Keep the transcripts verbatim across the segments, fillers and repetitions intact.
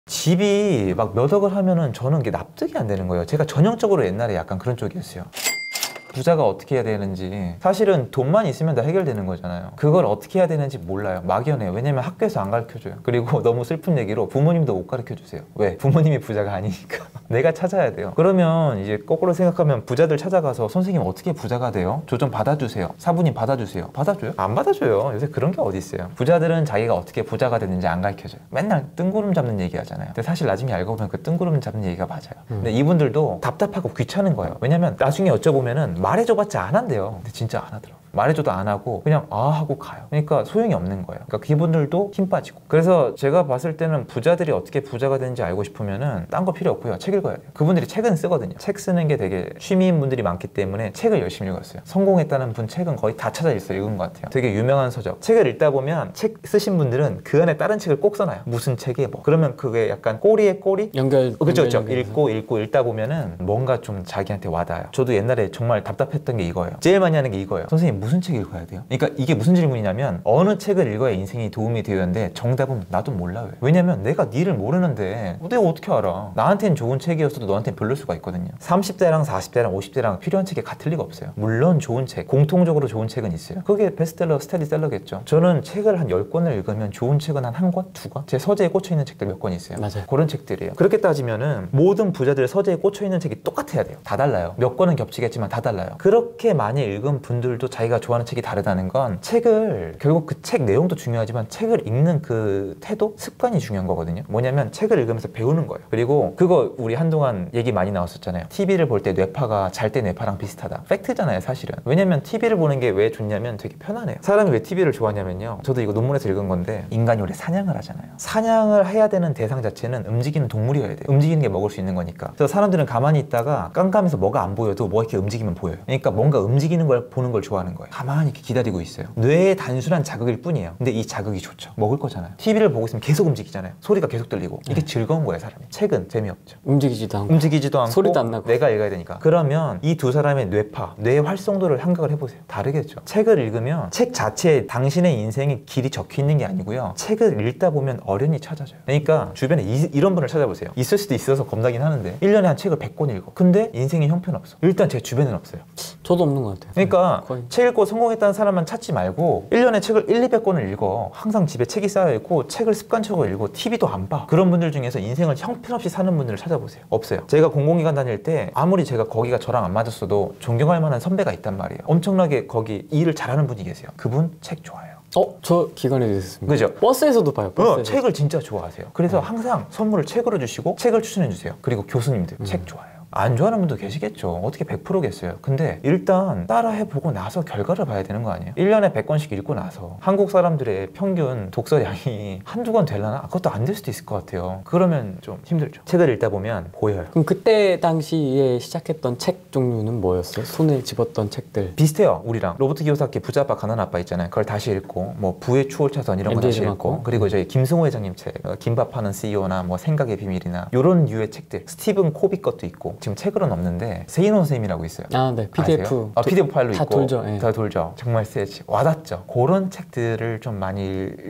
집이 막 몇 억을 하면은 저는 이게 납득이 안 되는 거예요. 제가 전형적으로 옛날에 약간 그런 쪽이었어요. 부자가 어떻게 해야 되는지, 사실은 돈만 있으면 다 해결되는 거잖아요. 그걸 어떻게 해야 되는지 몰라요. 막연해요. 왜냐면 학교에서 안 가르쳐줘요. 그리고 너무 슬픈 얘기로 부모님도 못 가르쳐주세요. 왜? 부모님이 부자가 아니니까. 내가 찾아야 돼요. 그러면 이제 거꾸로 생각하면 부자들 찾아가서 선생님 어떻게 부자가 돼요? 저 좀 받아주세요. 사부님 받아주세요. 받아줘요? 안 받아줘요. 요새 그런 게 어디 있어요. 부자들은 자기가 어떻게 부자가 됐는지 안 가르쳐줘요. 맨날 뜬구름 잡는 얘기 하잖아요. 근데 사실 나중에 알고 보면 그 뜬구름 잡는 얘기가 맞아요. 음. 근데 이분들도 답답하고 귀찮은 거예요. 왜냐면 나중에 여쭤보면은 말해줘봤자 안 한대요. 근데 진짜 안 하더라고요. 말해줘도 안 하고 그냥 아 하고 가요. 그러니까 소용이 없는 거예요. 그러니까 그분들도 힘 빠지고. 그래서 제가 봤을 때는 부자들이 어떻게 부자가 되는지 알고 싶으면은 딴 거 필요 없고요. 책 읽어야 돼요. 그분들이 책은 쓰거든요. 책 쓰는 게 되게 취미인 분들이 많기 때문에 책을 열심히 읽었어요. 성공했다는 분 책은 거의 다 찾아 있어요. 읽은 것 같아요. 되게 유명한 서적. 책을 읽다 보면 책 쓰신 분들은 그 안에 다른 책을 꼭 써놔요. 무슨 책에 뭐. 그러면 그게 약간 꼬리에 꼬리? 연결. 어, 그렇죠, 그렇죠. 연결, 읽고 읽고 읽다 보면은 뭔가 좀 자기한테 와닿아요. 저도 옛날에 정말 답답했던 게 이거예요. 제일 많이 하는 게 이거예요. 선생님 무슨 책 읽어야 돼요? 그러니까 이게 무슨 질문이냐면 어느 책을 읽어야 인생이 도움이 되는데 정답은 나도 몰라요. 왜냐면 내가 니를 모르는데 내가 어떻게 알아? 나한테는 좋은 책이었어도 너한테는 별로일 수가 있거든요. 삼십 대랑 사십 대랑 오십 대랑 필요한 책이 같을 리가 없어요. 물론 좋은 책, 공통적으로 좋은 책은 있어요. 그게 베스트셀러, 스테디셀러겠죠. 저는 책을 한 열 권을 읽으면 좋은 책은 한 한 권, 두 권? 제 서재에 꽂혀있는 책들 몇 권 있어요. 맞아요. 그런 책들이에요. 그렇게 따지면은 모든 부자들 서재에 꽂혀있는 책이 똑같아야 돼요. 다 달라요. 몇 권은 겹치겠지만 다 달라요. 그렇게 많이 읽은 분들도 자기가 좋아하는 책이 다르다는 건 책을, 결국 그 책 내용도 중요하지만 책을 읽는 그 태도, 습관이 중요한 거거든요. 뭐냐면 책을 읽으면서 배우는 거예요. 그리고 그거 우리 한동안 얘기 많이 나왔었잖아요. 티비를 볼 때 뇌파가 잘 때 뇌파랑 비슷하다. 팩트잖아요, 사실은. 왜냐면 티비를 보는 게 왜 좋냐면 되게 편안해요. 사람이 왜 티비를 좋아하냐면요. 저도 이거 논문에서 읽은 건데 인간이 원래 사냥을 하잖아요. 사냥을 해야 되는 대상 자체는 움직이는 동물이어야 돼요. 움직이는 게 먹을 수 있는 거니까. 그래서 사람들은 가만히 있다가 깜깜해서 뭐가 안 보여도 뭐 이렇게 움직이면 보여요. 그러니까 뭔가 움직이는 걸 보는 걸 좋아하는 거예요. 가만히 이렇게 기다리고 있어요. 뇌의 단순한 자극일 뿐이에요. 근데 이 자극이 좋죠. 먹을 거잖아요. 티비를 보고 있으면 계속 움직이잖아요. 소리가 계속 들리고. 이게 즐거운 거예요, 사람이. 책은 재미없죠. 움직이지도 않고 움직이지도 않고 소리도 안 나고. 내가 읽어야 되니까. 그러면 이 두 사람의 뇌파, 뇌 활성도를 생각을 해보세요. 다르겠죠. 책을 읽으면 책 자체에 당신의 인생의 길이 적혀 있는 게 아니고요. 책을 읽다 보면 어련히 찾아져요. 그러니까 주변에 이, 이런 분을 찾아보세요. 있을 수도 있어서 겁나긴 하는데 일 년에 한 책을 백 권 읽어. 근데 인생에 형편없어. 일단 제 주변에는 없어요. 저도 없는 것 같아요. 그러니까 거의. 책 읽고 성공했다는 사람만 찾지 말고 일 년에 책을 일, 이백 권을 읽어. 항상 집에 책이 쌓여있고 책을 습관적으로 읽고 티비도 안 봐. 그런 분들 중에서 인생을 형편없이 사는 분들을 찾아보세요. 없어요. 제가 공공기관 다닐 때 아무리 제가 거기가 저랑 안 맞았어도 존경할 만한 선배가 있단 말이에요. 엄청나게 거기 일을 잘하는 분이 계세요. 그분 책 좋아해요. 어? 저 기관에 있었습니다. 그죠? 버스에서도 봐요. 버스에서. 어, 책을 진짜 좋아하세요. 그래서 네. 항상 선물을 책으로 주시고 책을 추천해 주세요. 그리고 교수님들 음. 책 좋아해요. 안 좋아하는 분도 계시겠죠. 어떻게 백 퍼센트겠어요. 근데 일단 따라해보고 나서 결과를 봐야 되는 거 아니에요? 일 년에 백 권씩 읽고 나서 한국 사람들의 평균 독서량이 한두 권 되려나? 그것도 안 될 수도 있을 것 같아요. 그러면 좀 힘들죠. 책을 읽다 보면 보여요. 그럼 그때 당시에 시작했던 책 종류는 뭐였어요? 손에 집었던 책들. 비슷해요. 우리랑 로버트 기요사키 부자 아빠 가난한 아빠 있잖아요. 그걸 다시 읽고 뭐 부의 추월차선 이런 거 다시 엠제이 읽고 맞고. 그리고 저희 김승호 회장님 책 어, 김밥 하는 씨이오나 뭐 생각의 비밀이나 이런 류의 책들 스티븐 코비 것도 있고 지금 책으로는 없는데 세인호 선생님이라고 있어요. 아, 네. 피디에프. 아세요? 아, 피디에프 파일로 다 있고 돌죠. 예. 다 돌죠. 정말 세지. 와닿죠. 그런 책들을 좀 많이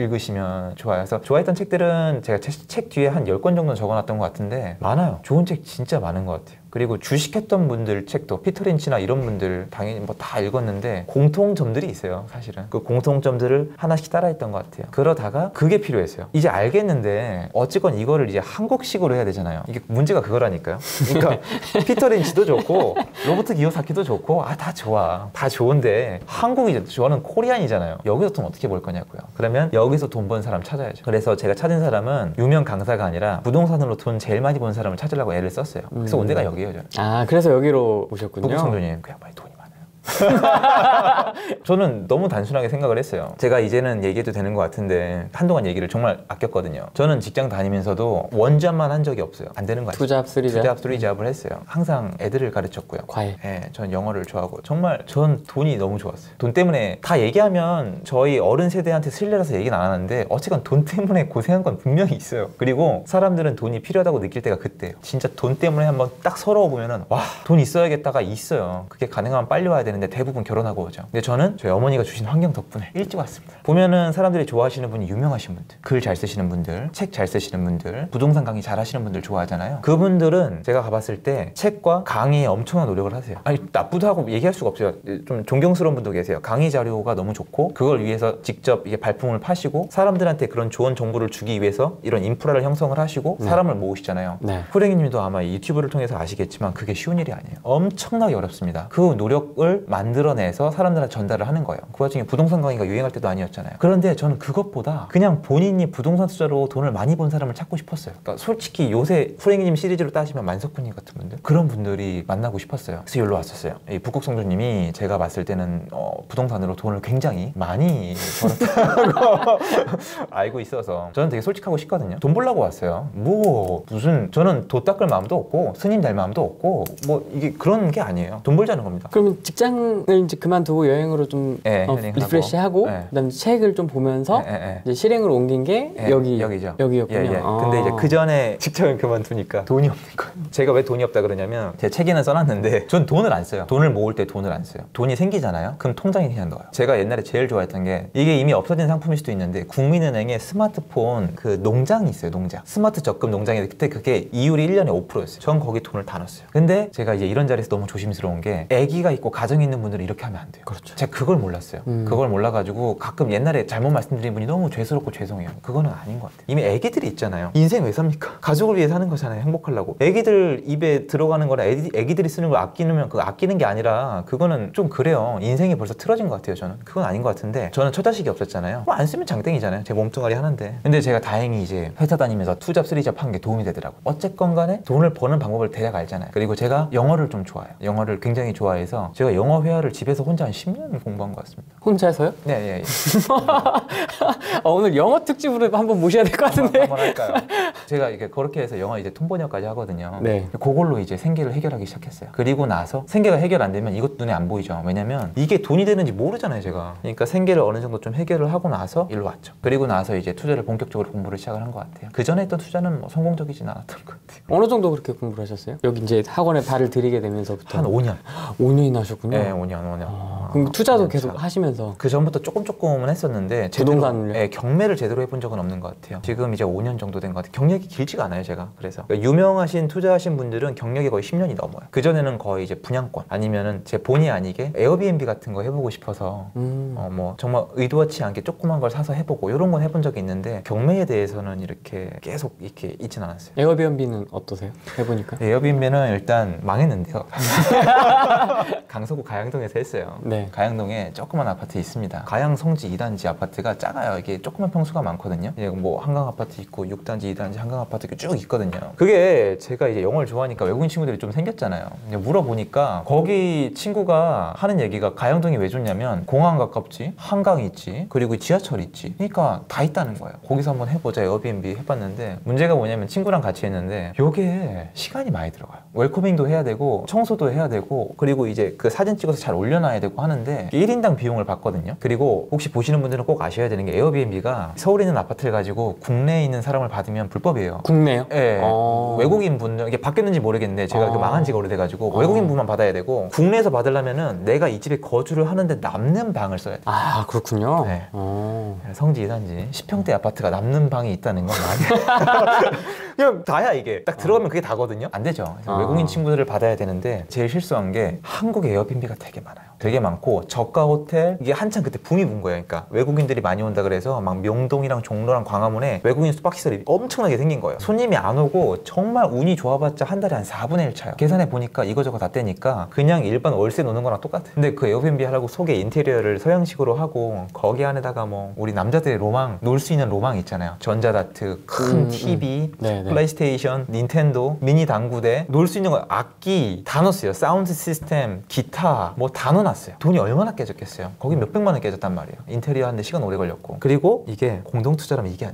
읽으시면 좋아요. 그래서 좋아했던 책들은 제가 책, 책 뒤에 한 열 권 정도 적어놨던 것 같은데 많아요. 좋은 책 진짜 많은 것 같아요. 그리고 주식했던 분들 책도 피터 린치나 이런 분들 당연히 뭐 다 읽었는데 공통점들이 있어요. 사실은 그 공통점들을 하나씩 따라했던 것 같아요. 그러다가 그게 필요했어요. 이제 알겠는데 어쨌건 이거를 이제 한국식으로 해야 되잖아요. 이게 문제가 그거라니까요. 그러니까 피터 린치도 좋고 로버트 기요사키도 좋고 아 다 좋아. 다 좋은데 한국이 저는 코리안이잖아요. 여기서 돈 어떻게 벌 거냐고요. 그러면 여기서 돈 버는 사람 찾아야죠. 그래서 제가 찾은 사람은 유명 강사가 아니라 부동산으로 돈 제일 많이 버는 사람을 찾으려고 애를 썼어요. 그래서 음. 온 데가 여기예요. 저는. 아, 그래서 여기로 오셨군요. 보국성교님 그 양반이 돈이 많아요. 저는 너무 단순하게 생각을 했어요. 제가 이제는 얘기해도 되는 것 같은데 한동안 얘기를 정말 아꼈거든요. 저는 직장 다니면서도 원잡만 한 적이 없어요. 안 되는 거 아시죠? 투잡, 쓰리잡. 투잡, 쓰리잡을 했어요. 항상 애들을 가르쳤고요. 과외. 네, 전 영어를 좋아하고 정말 전 돈이 너무 좋았어요. 돈 때문에 다 얘기하면 저희 어른 세대한테 실례라서 얘기는 안 하는데 어쨌건 돈 때문에 고생한 건 분명히 있어요. 그리고 사람들은 돈이 필요하다고 느낄 때가 그때예요. 진짜 돈 때문에 한번 딱 서러워 보면은 와, 돈 있어야겠다가 있어요. 그게 가능하면 빨리 와야 되는 되는데 대부분 결혼하고 오죠. 근데 저는 저희 어머니가 주신 환경 덕분에 일찍 왔습니다. 보면은 사람들이 좋아하시는 분이 유명하신 분들, 글 잘 쓰시는 분들, 책 잘 쓰시는 분들, 부동산 강의 잘 하시는 분들 좋아하잖아요. 그분들은 제가 가봤을 때 책과 강의에 엄청난 노력을 하세요. 아니 나쁘다고 얘기할 수가 없어요. 좀 존경스러운 분도 계세요. 강의 자료가 너무 좋고 그걸 위해서 직접 이게 발품을 파시고 사람들한테 그런 좋은 정보를 주기 위해서 이런 인프라를 형성을 하시고 네. 사람을 모으시잖아요. 네. 후랭이님도 아마 유튜브를 통해서 아시겠지만 그게 쉬운 일이 아니에요. 엄청나게 어렵습니다. 그 노력을 만들어내서 사람들한테 전달을 하는 거예요. 그 와중에 부동산 강의가 유행할 때도 아니었잖아요. 그런데 저는 그것보다 그냥 본인이 부동산 투자로 돈을 많이 번 사람을 찾고 싶었어요. 그러니까 솔직히 요새 후랭이님 시리즈로 따지면 만석훈님 같은 분들 그런 분들이 만나고 싶었어요. 그래서 여기로 왔었어요. 이 북극성주님이 제가 봤을 때는 어, 부동산으로 돈을 굉장히 많이 벌었다고 알고 있어서 저는 되게 솔직하고 싶거든요. 돈 벌려고 왔어요. 뭐 무슨 저는 도 닦을 마음도 없고 스님 될 마음도 없고 뭐 이게 그런 게 아니에요. 돈 벌자는 겁니다. 그러면 직장을 이제 그만두고 여행으로 좀 네, 어, 힐링하고. 리프레시하고 네. 그다음에 책을 좀 보면서 네, 네, 네. 이제 실행으로 옮긴 게 예, 여기 여기죠. 여기였군요. 예, 예. 아. 근데 이제 그 전에 직장을 그만두니까 돈이 없는 거예요. 제가 왜 돈이 없다 그러냐면 제 책에는 써놨는데 전 돈을 안 써요. 돈을 모을 때 돈을 안 써요. 돈이 생기잖아요. 그럼 통장에 그냥 넣어요. 제가 옛날에 제일 좋아했던 게 이게 이미 없어진 상품일 수도 있는데 국민은행에 스마트폰 그 농장이 있어요. 농장. 스마트 적금 농장에 그때 그게 이율이 일 년에 오 퍼센트였어요. 전 거기 돈을 다 넣었어요. 근데 제가 이제 이런 자리에서 너무 조심스러운 게 아기가 있고 가정이 있는 분들은 이렇게 하면 안 돼요. 그렇죠. 제가 그걸 몰랐어요. 음. 그걸 몰라가지고 가끔 옛날에 잘못 말씀드린 분이 너무 죄스럽고 죄송해요. 그거는 아닌 것 같아요. 이미 아기들이 있잖아요. 인생 왜 삽니까? 가족을 위해 사는 거잖아요. 행복하려고. 아기들 입에 들어가는 거나 애기, 애기들이 쓰는 걸 아끼면 그거 아끼는 게 아니라 그거는 좀 그래요. 인생이 벌써 틀어진 것 같아요. 저는 그건 아닌 것 같은데 저는 처자식이 없었잖아요. 뭐 안 쓰면 장땡이잖아요. 제 몸뚱아리 하는데. 근데 제가 다행히 이제 회사 다니면서 투잡 쓰리잡 한 게 도움이 되더라고. 어쨌건 간에 돈을 버는 방법을 대략 알잖아요. 그리고 제가 영어를 좀 좋아해요. 영어를 굉장히 좋아해서 제가 영어 회화를 집에서 혼자 한 십 년을 공부한 것 같습니다. 혼자서요? 네, 예, 예. 어, 오늘 영어 특집으로 한번 모셔야 될 것 같은데. 한번 할까요? 제가 이게 그렇게 해서 영어 이제 통번역까지 하거든요. 네. 그걸로 이제 생계를 해결하기 시작했어요. 그리고 나서 생계가 해결 안 되면 이것도 눈에 안 보이죠. 왜냐면 이게 돈이 되는지 모르잖아요, 제가. 그러니까 생계를 어느 정도 좀 해결을 하고 나서 일로 왔죠. 그리고 나서 이제 투자를 본격적으로 공부를 시작을 한 것 같아요. 그 전에 했던 투자는 뭐 성공적이진 않았던 것 같아요. 어느 정도 그렇게 공부를 하셨어요? 여기 이제 학원에 발을 들이게 되면서부터 한 오 년. 오 년이나 하셨군요. 네, 오 년, 오 년. 아, 그럼 투자도 오 년 계속 차. 하시면서 그 전부터 조금 조금은 했었는데 제대로, 부동산을요? 예, 경매를 제대로 해본 적은 없는 것 같아요. 지금 이제 오 년 정도 된 것 같아요. 경력이 길지가 않아요, 제가. 그래서 그러니까 유명하신 투자하신 분들은 경력이 거의 십 년이 넘어요. 그 전에는 거의 이제 분양권 아니면은 제 본의 아니게 에어비앤비 같은 거 해보고 싶어서 음. 어 뭐 정말 의도치 않게 조그만 걸 사서 해보고 이런 건 해본 적이 있는데 경매에 대해서는 이렇게 계속 이렇게 있진 않았어요. 에어비앤비는 어떠세요? 해보니까? 에어비앤비는 일단 망했는데요. 강서구 가양동에서 했어요. 네. 가양동에 조그만 아파트 있습니다. 가양 성지 이 단지 아파트가 작아요. 이게 조그만 평수가 많거든요. 이제 뭐 한강 아파트 있고 육 단지, 이 단지 한강 아파트 이렇게 쭉 있거든요. 그게 제가 이제 영어를 좋아하니까 외국인 친구들이 좀 생겼잖아요. 물어보니까 거기 친구가 하는 얘기가 가양동이 왜 좋냐면 공항 가깝지, 한강 있지, 그리고 지하철 있지. 그러니까 다 있다는 거예요. 거기서 한번 해보자 에어비앤비 해봤는데 문제가 뭐냐면 친구랑 같이 했는데 요게 시간이 많이 들어가요. 웰커밍도 해야 되고 청소도 해야 되고 그리고 이제 그 사진 찍어서 잘 올려놔야 되고 하는데 일 인당 비용을 받거든요. 그리고 혹시 보시는 분들은 꼭 아셔야 되는 게 에어비앤비가 서울에 있는 아파트를 가지고 국내에 있는 사람을 받으면 불법이에요. 국내요? 예. 어. 외국인 분들 이게 바뀌었는지 모르겠는데 제가 어. 그 망한 지가 오래돼가지고 어. 외국인 분만 받아야 되고 국내에서 받으려면은 내가 이 집에 거주를 하는데 남는 방을 써야 돼. 아, 그렇군요. 네. 어. 성지 이 단지 십 평대 아파트가 남는 방이 있다는 건 말이야. 그냥 다야 이게. 딱 들어가면 그게 다거든요. 안 되죠. 그래서 아. 외국인 친구들을 받아야 되는데 제일 실수한 게 한국에 에어비앤비가 되게 많아요. 되게 많고 저가 호텔 이게 한참 그때 붐이 분 거예요. 그러니까 외국인들이 많이 온다 그래서 막 명동이랑 종로랑 광화문에 외국인 숙박시설이 엄청나게 생긴 거예요. 손님이 안 오고 정말 운이 좋아봤자 한 달에 한 사분의 일 차요. 계산해 보니까 이거저거 다 떼니까 그냥 일반 월세 노는 거랑 똑같아. 근데 그 에어비앤비 하려고 속에 인테리어를 서양식으로 하고 거기 안에다가 뭐 우리 남자들의 로망 놀 수 있는 로망 있잖아요. 전자다트, 큰 음, 티비, 음. 네, 네. 플레이스테이션, 닌텐도, 미니 당구대 놀 수 있는 거 악기 다 넣었어요. 사운드 시스템, 기타 뭐 다 넣어놨어요. 돈이 얼마나 깨졌겠어요. 거기 몇백만 원 깨졌단 말이에요. 인테리어 하는데 시간 오래 걸렸고. 그리고 이게 공동투자라면 이게 안 좋아요.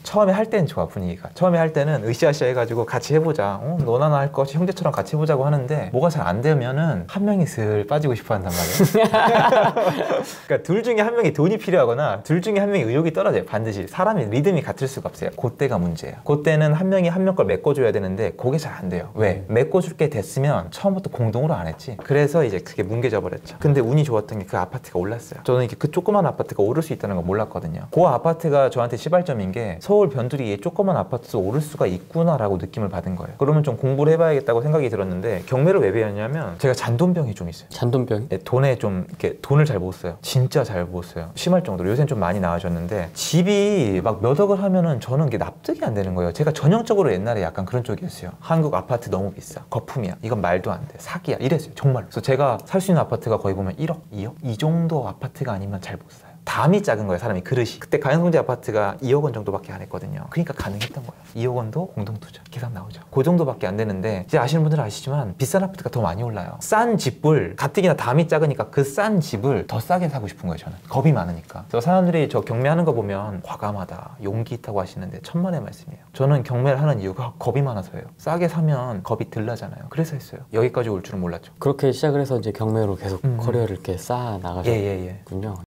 처음에 할 때는 좋아, 분위기가. 처음에 할 때는 으쌰으쌰 해가지고 같이 해보자. 어, 너나 나 할 것이 형제처럼 같이 해보자고 하는데 뭐가 잘 안 되면은 한 명이 슬 빠지고 싶어 한단 말이에요. 그러니까 둘 중에 한 명이 돈이 필요하거나 둘 중에 한 명이 의욕이 떨어져요. 반드시. 사람이 리듬이 같을 수가 없어요. 그때가 문제예요. 그때는 한 명이 한 명 걸 메꿔줘야 되는데 그게 잘 안 돼요. 왜? 메꿔줄 게 됐으면 처음부터 공동으로 안 했지. 그래서 이제 그게 뭉개져 버렸죠. 근데 운이 좋았던 게 그 아파트가 올랐어요. 저는 이게 그 조그만 아파트가 오를 수 있다는 걸 몰랐거든요. 그 아파트가 저한테 시발점인 게 서울 변두리에 조그만 아파트도 오를 수가 있구나라고 느낌을 받은 거예요. 그러면 좀 공부를 해봐야겠다고 생각이 들었는데 경매를 왜 배웠냐면 제가 잔돈병이 좀 있어요. 잔돈병? 네, 돈에 좀 이렇게 돈을 잘 못 써요. 진짜 잘 못 써요. 심할 정도로. 요새는 좀 많이 나아졌는데 집이 막 몇 억을 하면은 저는 이게 납득이 안 되는 거예요. 제가 전형적으로 옛날에 약간 그런 쪽이었어요. 한국 아파트 너무 비싸. 거품이야. 이건 말도 안 돼. 사기야. 이랬어요. 정말로. 그래서 제가 살 수 있는 아파트가 거의 보면 일억, 이억? 이 정도 아파트가 아니면 잘 못 사요. 담이 작은 거예요, 사람이 그릇이. 그때 가연성재 아파트가 이억 원 정도밖에 안 했거든요. 그러니까 가능했던 거예요. 이억 원도 공동투자 계산 나오죠. 그 정도밖에 안 되는데 이제 아시는 분들은 아시지만 비싼 아파트가 더 많이 올라요. 싼 집을 가뜩이나 담이 작으니까 그 싼 집을 더 싸게 사고 싶은 거예요. 저는 겁이 많으니까. 그래서 사람들이 저 경매하는 거 보면 과감하다, 용기 있다고 하시는데 천만의 말씀이에요. 저는 경매를 하는 이유가 겁이 많아서예요. 싸게 사면 겁이 덜 나잖아요. 그래서 했어요. 여기까지 올 줄은 몰랐죠. 그렇게 시작을 해서 이제 경매로 계속 음. 커리어를 이렇게 쌓아 예, 예, 예. 나가셨군요.